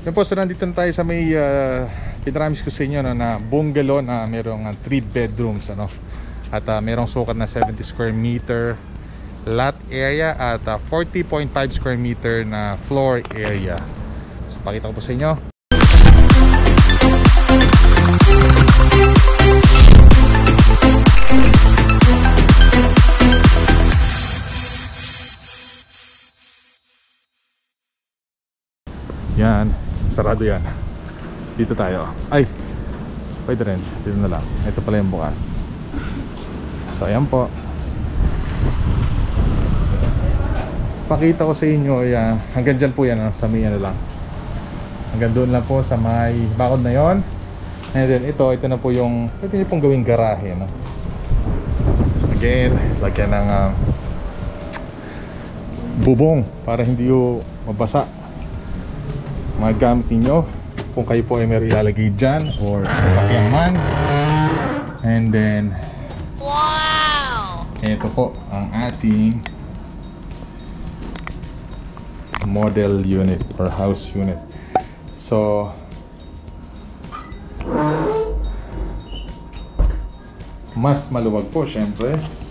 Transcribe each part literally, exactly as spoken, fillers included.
Yan po, so nandito na tayo sa may uh, pinaramis ko sa inyo no, na bungalow na merong uh, three bedrooms ano? At uh, merong sukat na seventy square meter lot area at uh, forty point five square meter na floor area. So pakita ko po sa inyo. Yan, sarado yan. Dito tayo. Ay, pwede rin, dito na lang. Ito pala yung bukas. So ayan po. Pakita ko sa inyo yan. Hanggang dyan po yan, sa may ano lang. Hanggang doon lang po sa may bakod na yon. And then ito, ito na po yung pwede nyo pong gawing garahe no? Again, lagyan ng uh, bubong para hindi yung mabasa magamit ninyo kung kayo po ay may ilalagay dyan or sasakyan man. And then wow, ito po ang ating model unit or house unit. So mas maluwag po syempre.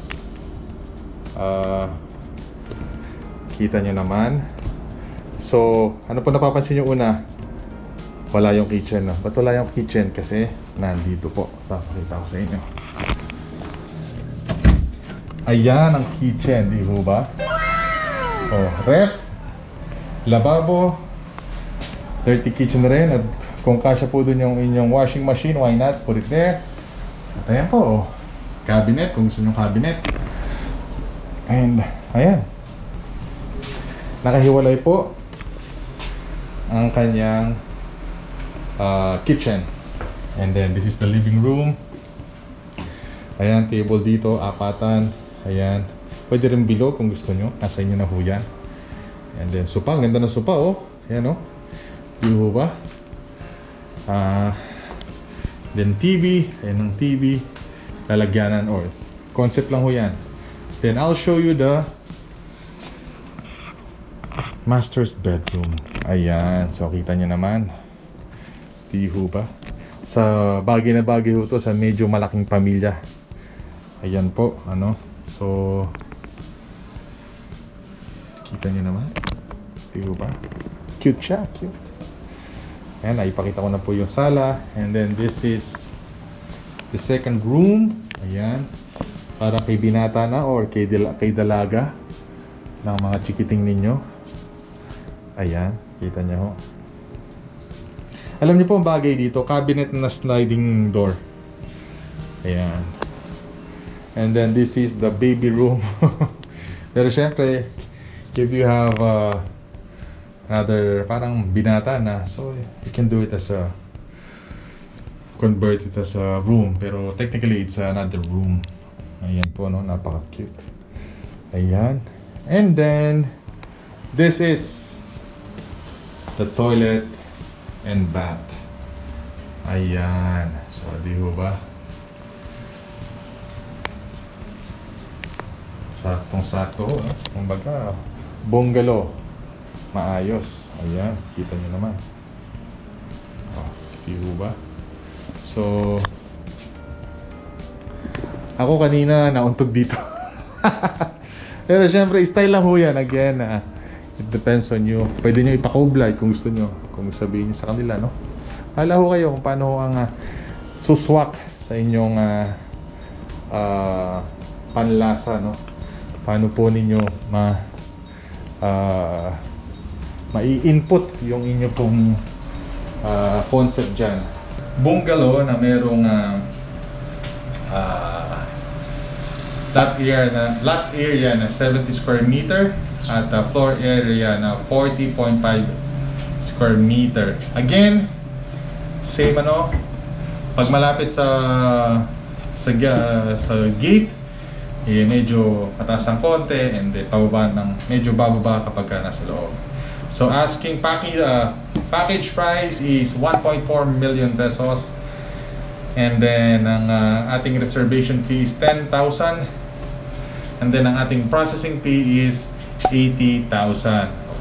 uh, Kita nyo naman. So, ano po napapansin nyo una? Wala yung kitchen. No? Ba't wala yung kitchen? Kasi nandito po. Papakita ko sa inyo. Ayan ang kitchen, di ho ba? Oh, ref, lababo, dirty kitchen na rin. At kung kasya po dun yung inyong washing machine, why not? Put it there. At ayan po, oh, cabinet, kung gusto nyo cabinet. And, ayan. Nakahiwalay po ang kanyang uh, kitchen. And then this is the living room. Ayan, table dito, apatan. Ayan, pwede rin below kung gusto nyo. Nasa inyo na ho yan. And then sopa, ang ganda ng sopa oh. Ayan oh, yung ho ba? uh, Then T V. Ayan ang T V. Lalagyanan or concept lang ho yan. Then I'll show you the master's bedroom. Ayan, so kita nyo naman. Di ho ba? Sa bagay na bagay ho to sa medyo malaking pamilya. Ayan po, ano. So kita nyo naman. Di ho ba? Cute siya, cute. Ayan, naipakita ko na po yung sala. And then this is the second room. Ayan, para kay binata na or kay, dil kay dalaga ng mga chikiting ninyo. Ayan, kita niyo ho. Alam niyo po ang bagay dito, cabinet na sliding door. Ayan. And then this is the baby room. Pero syempre, if you have uh, another parang binata na, so you can do it as a convert it as a room. Pero technically it's another room. Ayan po no, napaka cute. Ayan. And then this is the toilet and bath. Ayan. So, di ho ba? Saktong-sakto. Eh? Kumbaga, bungalow. Maayos. Ayan. Kita nyo naman. Oh, di ho ba? So, ako kanina nauntog dito. Pero syempre, style lang ho yan. Again, ah, it depends on you. Pwede nyo ipakoblay kung gusto nyo. Kung sabihin nyo sa kanila, no? Hala ho kayo kung paano ho ang uh, suswak sa inyong uh, uh, panlasa, no? Paano po ninyo ma uh, mai-input yung inyo pong uh, concept dyan. Bungalow na merong uh, uh, lot area na lot area na seventy square meter at uh, floor area na forty point five square meter. Again, same ano, pag malapit sa sa, uh, sa gate, eh, medyo mataas ang konti and eh, pababa ng medyo bababa kapag ka nasa loob. So asking package uh, package price is one point four million pesos. And then ang uh, ating reservation fee is ten thousand. And then ang ating processing fee is eighty thousand.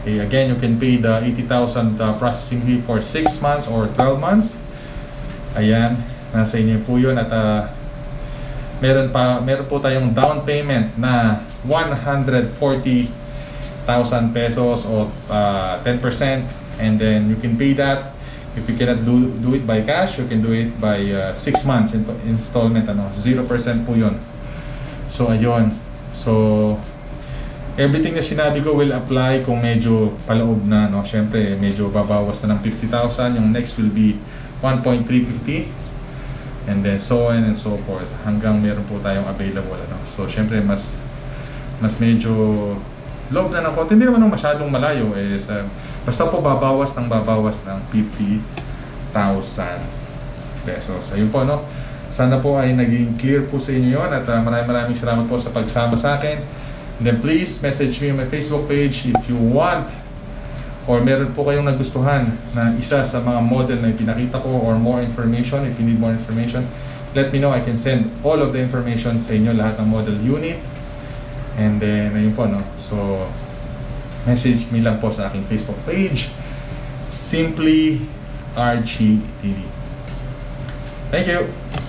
Okay, again, you can pay the eighty thousand uh, processing fee for six months or twelve months. Ayan, nasa inyo po yun. At uh, meron, pa, meron po tayong down payment na one hundred forty thousand pesos o uh, ten percent. And then you can pay that. If you cannot do, do it by cash, you can do it by uh, six months in, installment. Ano, zero percent po yun. So, ayun. So, everything na sinabi ko will apply kung medyo palaob na, no? Siyempre, medyo babawas na ng fifty thousand. Yung next will be one point three five zero. And then so on and so forth. Hanggang meron po tayong available, ano? So, siyempre, mas mas medyo loob na ng konti. Hindi naman masyadong malayo. Eh, sa, basta po babawas ng babawas ng fifty thousand pesos. Ayun po, no? Sana po ay naging clear po sa inyo yun. At uh, maraming maraming salamat po sa pagsama sa akin. And then please message me on my Facebook page if you want or meron po kayong nagustuhan na isa sa mga model na pinakita ko or more information. If you need more information, let me know. I can send all of the information sa inyo, lahat ng model unit. And then ayun po, no? So message me lang po sa aking Facebook page, Simply R G T V. Thank you.